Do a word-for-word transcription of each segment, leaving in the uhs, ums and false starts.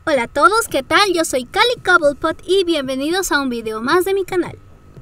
Hola a todos, ¿qué tal? Yo soy Cali Cobblepot y bienvenidos a un video más de mi canal.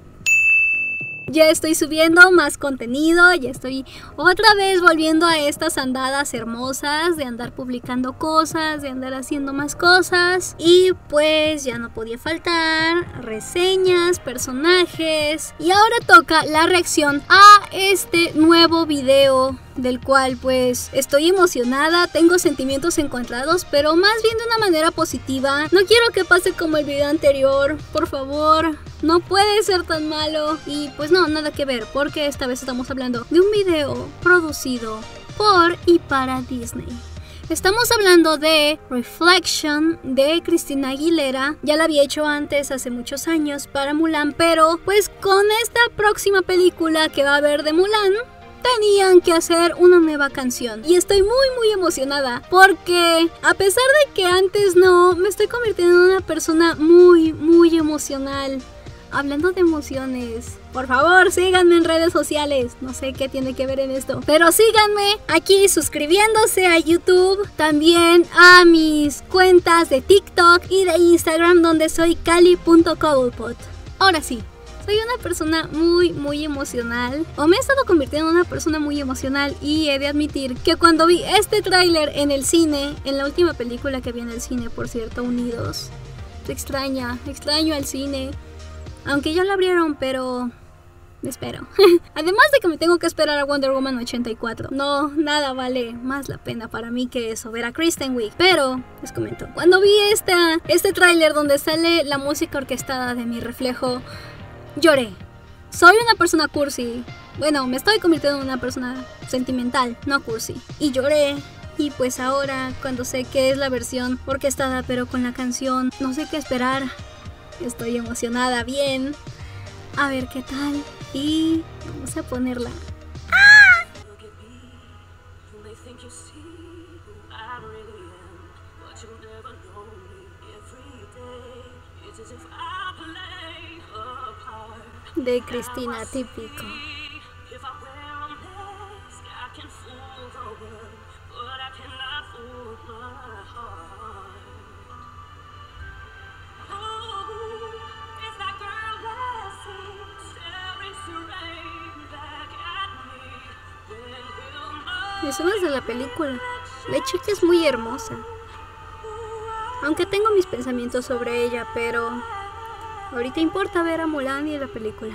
Ya estoy subiendo más contenido, ya estoy otra vez volviendo a estas andadas hermosas de andar publicando cosas, de andar haciendo más cosas. Y pues ya no podía faltar reseñas, personajes. Y ahora toca la reacción a este nuevo video, del cual pues estoy emocionada, tengo sentimientos encontrados, pero más bien de una manera positiva. No quiero que pase como el video anterior, por favor, no puede ser tan malo. Y pues no, nada que ver, porque esta vez estamos hablando de un video producido por y para Disney. Estamos hablando de Reflection de Christina Aguilera. Ya la había hecho antes, hace muchos años, para Mulan, pero pues con esta próxima película que va a haber de Mulan, tenían que hacer una nueva canción. Y estoy muy muy emocionada porque a pesar de que antes no, me estoy convirtiendo en una persona muy muy emocional. Hablando de emociones, por favor síganme en redes sociales. No sé qué tiene que ver en esto, pero síganme aquí suscribiéndose a YouTube, también a mis cuentas de TikTok y de Instagram, donde soy cali punto cobblepot. Ahora sí, soy una persona muy muy emocional, o me he estado convirtiendo en una persona muy emocional, y he de admitir que cuando vi este tráiler en el cine, en la última película que vi en el cine, por cierto, Unidos, te extraña, extraño al cine, aunque ya lo abrieron, pero me espero. Además de que me tengo que esperar a Wonder Woman ochenta y cuatro. No, nada vale más la pena para mí que eso, ver a Kristen Wiig. Pero, les comento, cuando vi esta, este tráiler donde sale la música orquestada de Mi Reflejo, lloré. Soy una persona cursi. Bueno, me estoy convirtiendo en una persona sentimental, no cursi. Y lloré. Y pues ahora, cuando sé que es la versión orquestada pero con la canción, no sé qué esperar. Estoy emocionada, bien. A ver qué tal. Y vamos a ponerla. ¡Ah! De Cristina, típico. Escenas de la película. La chica es muy hermosa. Aunque tengo mis pensamientos sobre ella, pero ahorita importa ver a Mulan y la película.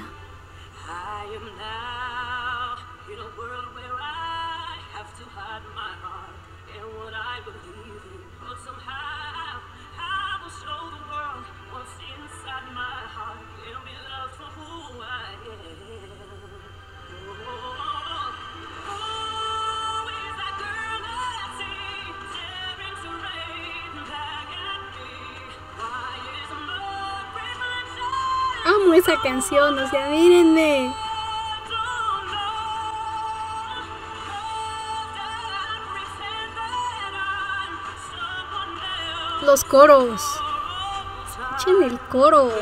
Amo esa canción, o sea, mírenme. Los coros. Escuchen el coro.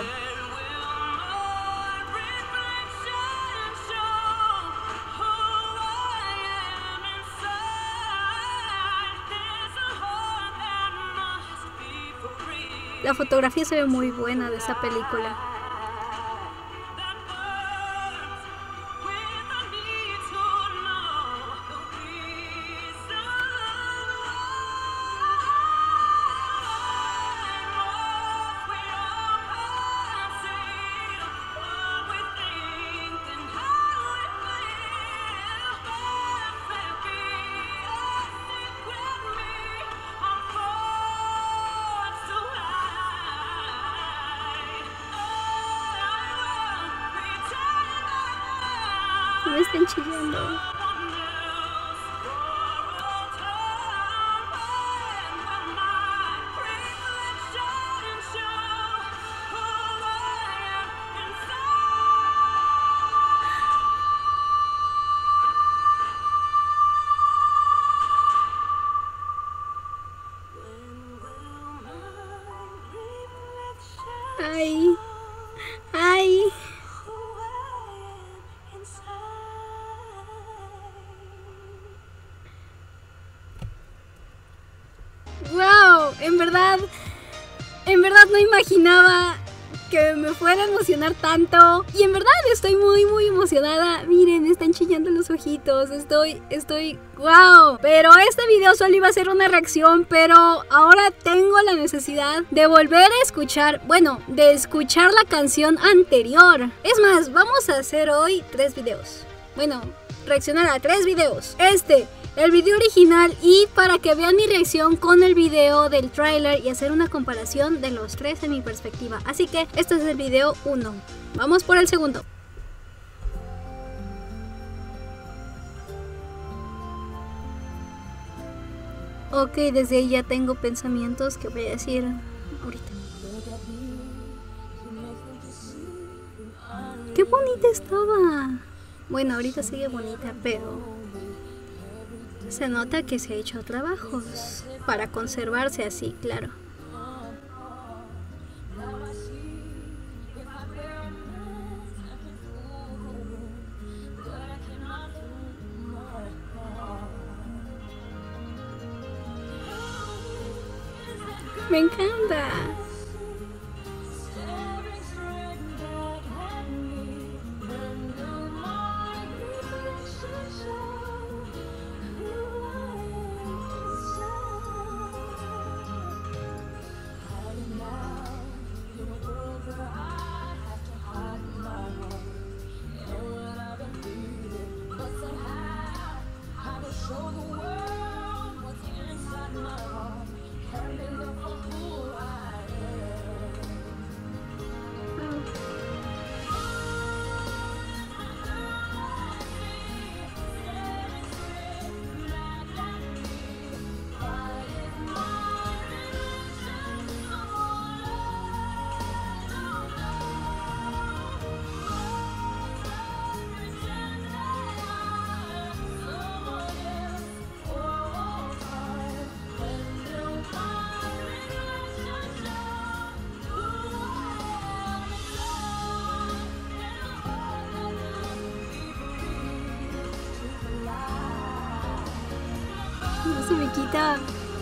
La fotografía se ve muy buena de esa película. Me están chillando. Ay, ay. Wow, en verdad En verdad no imaginaba que me fuera a emocionar tanto. Y en verdad estoy muy muy emocionada. Miren, me están chillando los ojitos. Estoy, estoy, wow. Pero este video solo iba a ser una reacción, pero ahora tengo la necesidad de volver a escuchar, bueno, de escuchar la canción anterior. Es más, vamos a hacer hoy tres videos. Bueno, reaccionar a tres videos. Este, el video original, y para que vean mi reacción con el video del tráiler y hacer una comparación de los tres en mi perspectiva. Así que este es el video uno. Vamos por el segundo. Ok, desde ahí ya tengo pensamientos que voy a decir ahorita. ¡Qué bonita estaba! Bueno, ahorita sigue bonita, pero se nota que se ha hecho trabajos para conservarse así, claro. Me encanta. No se me quita.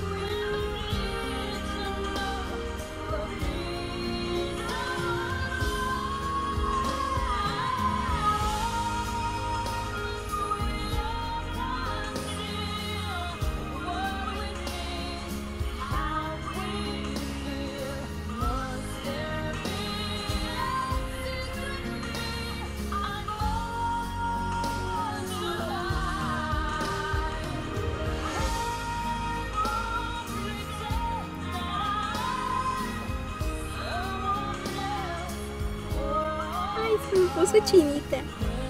Se me puso chinita.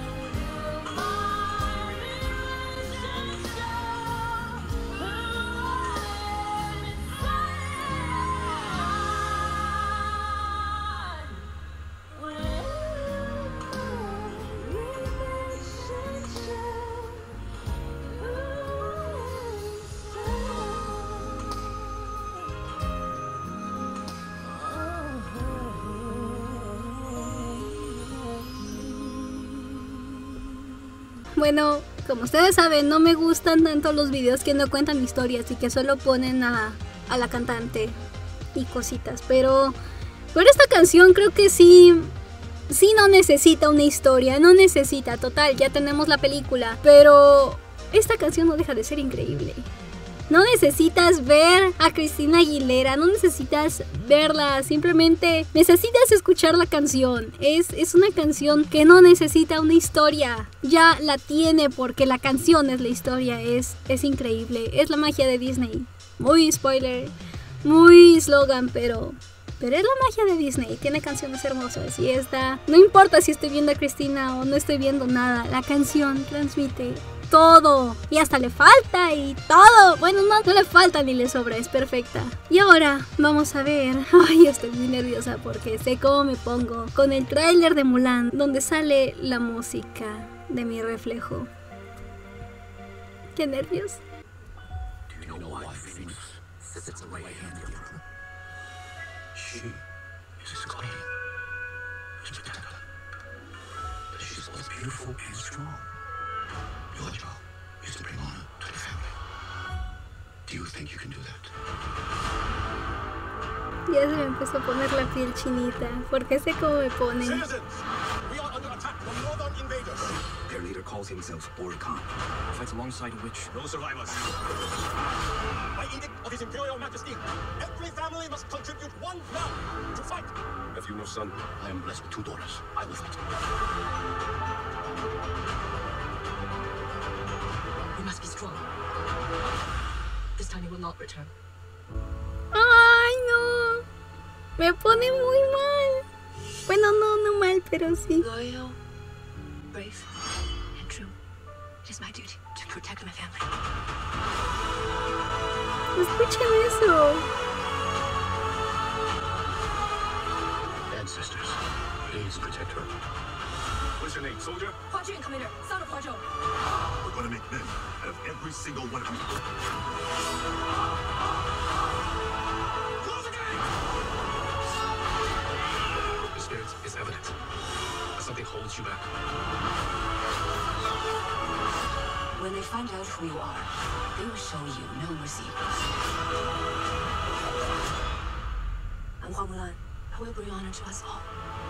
Bueno, como ustedes saben, no me gustan tanto los videos que no cuentan historias y que solo ponen a, a la cantante y cositas. Pero, pero esta canción creo que sí, sí no necesita una historia, no necesita, total, ya tenemos la película. Pero esta canción no deja de ser increíble. No necesitas ver a Christina Aguilera, no necesitas verla, simplemente necesitas escuchar la canción. Es, es una canción que no necesita una historia, ya la tiene porque la canción es la historia, es, es increíble, es la magia de Disney. Muy spoiler, muy slogan, pero... Pero es la magia de Disney, tiene canciones hermosas y esta... No importa si estoy viendo a Christina o no estoy viendo nada, la canción transmite todo y hasta le falta y todo. Bueno, no, no le falta ni le sobra, es perfecta. Y ahora vamos a ver. Ay, estoy muy nerviosa porque sé cómo me pongo con el tráiler de Mulan, donde sale la música de Mi Reflejo. Qué nervios. Your job is to bring honor to the family. Do you think you can do that? Ya se me empezó a poner la piel chinita, porque sé cómo me pone. Citizens, we are under attack from northern invaders. Their leader calls himself Oricon. Fights alongside a witch. No survivors. By edict of His Imperial Majesty, every family must contribute one blood to fight. Have you no son? I am blessed with two daughters. I will fight. We must be strong. This time he will not return. ¡Ay, no! Me pone muy mal. Bueno, no, no mal, pero sí. Loyal, brave, and true. It is my duty to protect my family. Escuchen eso. Ancestors, please protect her. What's your name, soldier? Hua Jun, Commander, son of Hua Zhou. We're going to make men out of every single one of you. Close the gate! The spirit is evident. But something holds you back. When they find out who you are, they will show you no mercy. I'm Hua Mulan. I will bring honor to us all.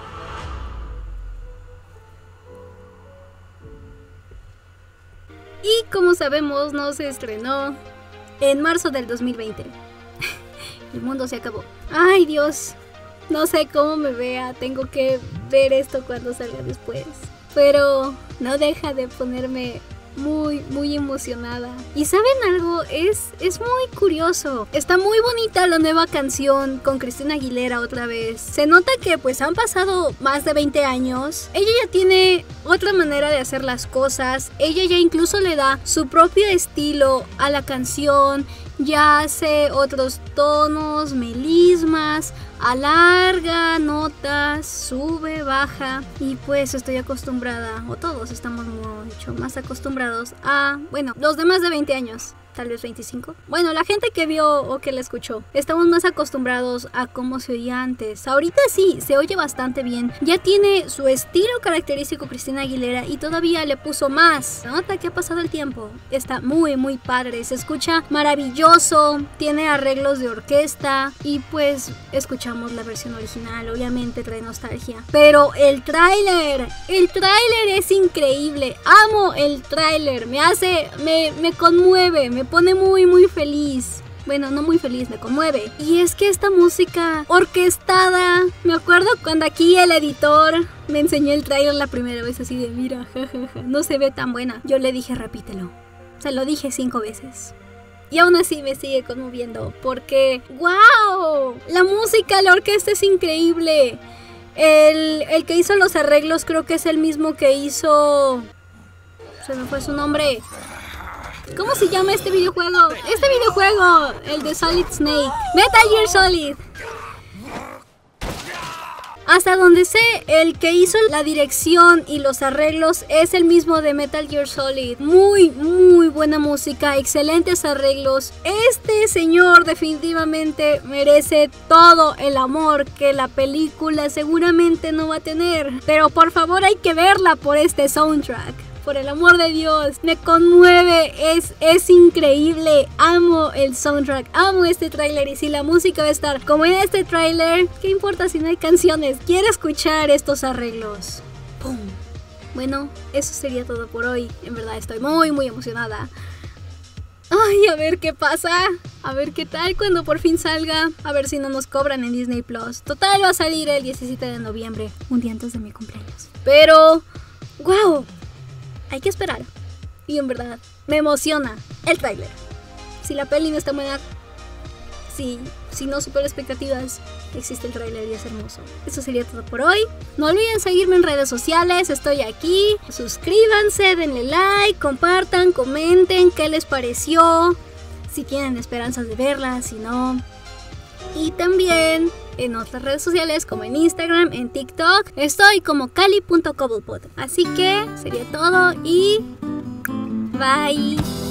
Y como sabemos, no se estrenó en marzo del dos mil veinte. El mundo se acabó. Ay, Dios. No sé cómo me vea. Tengo que ver esto cuando salga después. Pero no deja de ponerme muy, muy emocionada. Y ¿saben algo? Es, es muy curioso. Está muy bonita la nueva canción con Cristina Aguilera otra vez. Se nota que pues han pasado más de veinte años. Ella ya tiene otra manera de hacer las cosas. Ella ya incluso le da su propio estilo a la canción. Ya hace otros tonos, melismas, alarga notas, sube, baja. Y pues estoy acostumbrada, o todos estamos mucho más acostumbrados a, bueno, los de más de veinte años. Tal vez veinticinco. Bueno, la gente que vio o que la escuchó, estamos más acostumbrados a cómo se oía antes. Ahorita sí, se oye bastante bien. Ya tiene su estilo característico Cristina Aguilera y todavía le puso más. Se nota que ha pasado el tiempo. Está muy, muy padre. Se escucha maravilloso. Tiene arreglos de orquesta. Y pues escuchamos la versión original. Obviamente trae nostalgia. Pero el tráiler, el tráiler es increíble. Amo el tráiler. Me hace, me, me conmueve, me pone muy muy feliz. Bueno, no muy feliz, me conmueve. Y es que esta música orquestada, me acuerdo cuando aquí el editor me enseñó el trailer la primera vez así de mira, jajaja, no se ve tan buena. Yo le dije repítelo. Se lo dije cinco veces. Y aún así me sigue conmoviendo porque ¡wow! La música, la orquesta es increíble. El, el que hizo los arreglos creo que es el mismo que hizo... Se me fue su nombre. ¿Cómo se llama este videojuego? Este videojuego, el de Solid Snake. Metal Gear Solid. Hasta donde sé, el que hizo la dirección y los arreglos es el mismo de Metal Gear Solid. Muy, muy buena música, excelentes arreglos. Este señor definitivamente merece todo el amor que la película seguramente no va a tener. Pero por favor hay que verla por este soundtrack. Por el amor de Dios, me conmueve, es, es increíble, amo el soundtrack, amo este tráiler y si la música va a estar como en este tráiler, ¿qué importa si no hay canciones? Quiero escuchar estos arreglos. ¡Pum! Bueno, eso sería todo por hoy, en verdad estoy muy muy emocionada. Ay, a ver qué pasa, a ver qué tal cuando por fin salga, a ver si no nos cobran en Disney Plus. Total va a salir el diecisiete de noviembre, un día antes de mi cumpleaños. Pero, ¡wow! Hay que esperar. Y en verdad, me emociona el tráiler. Si la peli no está buena, si, si no supera expectativas, existe el tráiler y es hermoso. Eso sería todo por hoy. No olviden seguirme en redes sociales, estoy aquí. Suscríbanse, denle like, compartan, comenten qué les pareció. Si tienen esperanzas de verla, si no. Y también en otras redes sociales como en Instagram, en TikTok, estoy como cali punto cobblepot. Así que sería todo y bye.